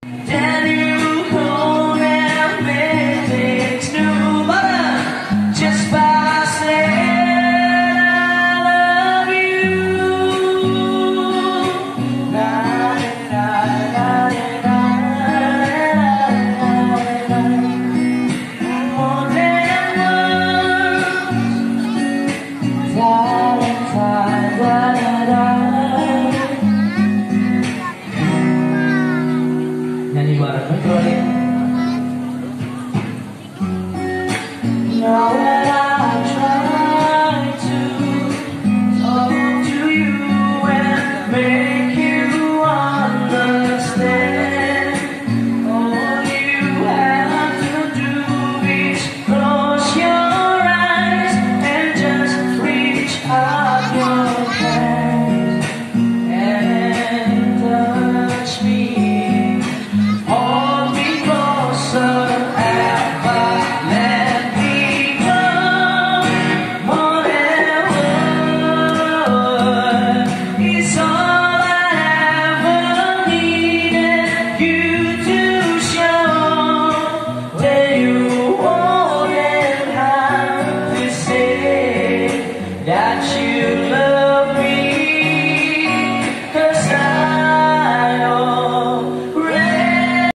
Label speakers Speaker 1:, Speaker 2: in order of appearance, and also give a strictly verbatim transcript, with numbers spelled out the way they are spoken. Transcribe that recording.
Speaker 1: Then you hold and make things new, but just by saying I love you. La, la, la, la, la, la, la. More than words, Valentine, la, la, la. Nyanyi bareng betul ya. Now when I try to talk to you and make you understand, all you have to do is close your eyes and just reach out your hands and touch me. Hold me closer and let me go. More than words is all I ever needed you to show. When you won't have to say that you